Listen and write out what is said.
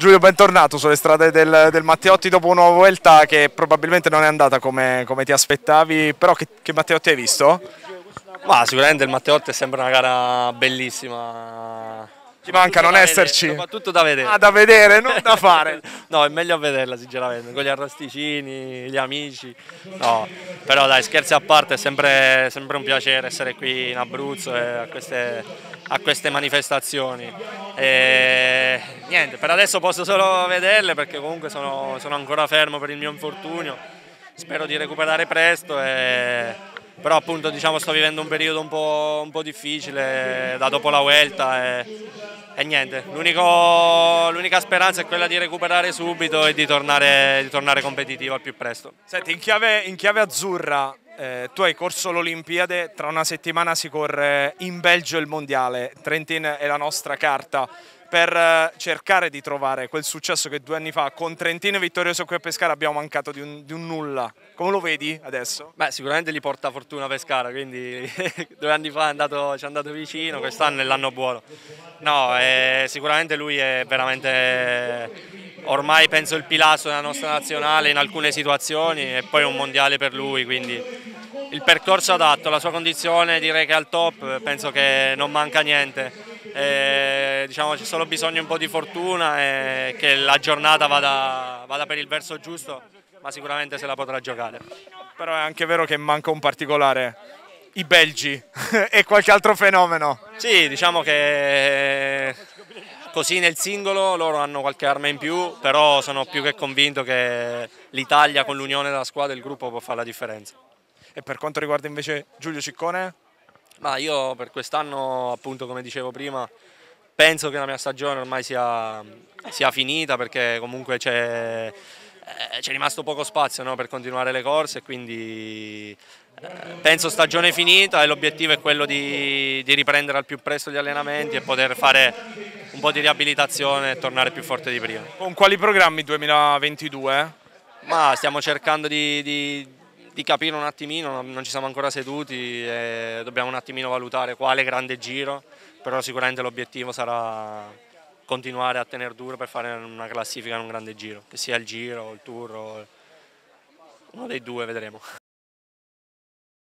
Giulio, bentornato sulle strade del Matteotti dopo una Vuelta che probabilmente non è andata come ti aspettavi, però che Matteotti hai visto? Ma sicuramente il Matteotti è sempre una gara bellissima, Ci manca non esserci. soprattutto da vedere. Ah, da vedere, non da fare. No, è meglio a vederla sinceramente, con gli arrosticini, gli amici. No, però dai, scherzi a parte, è sempre un piacere essere qui in Abruzzo e a queste manifestazioni. E, niente, per adesso posso solo vederle perché comunque sono ancora fermo per il mio infortunio. Spero di recuperare presto, però appunto diciamo, sto vivendo un periodo un po' difficile da dopo la Vuelta e niente, l'unica speranza è quella di recuperare subito e di tornare competitivo al più presto. Senti, in chiave azzurra, tu hai corso l'Olimpiade, tra una settimana si corre in Belgio il Mondiale, Trentin è la nostra carta per cercare di trovare quel successo che 2 anni fa con Trentino vittorioso qui a Pescara abbiamo mancato di un nulla. Come lo vedi adesso? Beh, sicuramente gli porta fortuna Pescara, quindi 2 anni fa ci è andato vicino, quest'anno è l'anno buono. No, sicuramente lui è veramente ormai penso il pilastro della nostra nazionale in alcune situazioni e poi è un mondiale per lui, quindi il percorso adatto, la sua condizione direi che è al top, penso che non manca niente. Diciamo c'è solo bisogno un po' di fortuna e che la giornata vada per il verso giusto, ma sicuramente se la potrà giocare. Però è anche vero che manca un particolare, i belgi e qualche altro fenomeno. Sì, diciamo che così nel singolo loro hanno qualche arma in più, però sono più che convinto che l'Italia con l'unione della squadra e il gruppo può fare la differenza. E per quanto riguarda invece Giulio Ciccone? Ma io per quest'anno, appunto come dicevo prima, penso che la mia stagione ormai sia finita perché comunque c'è rimasto poco spazio, no, per continuare le corse e quindi penso stagione finita e l'obiettivo è quello di riprendere al più presto gli allenamenti e poter fare un po' di riabilitazione e tornare più forte di prima. Con quali programmi 2022? Ma stiamo cercando di capire un attimino, non ci siamo ancora seduti e dobbiamo un attimino valutare quale grande giro, però sicuramente l'obiettivo sarà continuare a tenere duro per fare una classifica in un grande giro, che sia il giro o il tour, o uno dei due vedremo.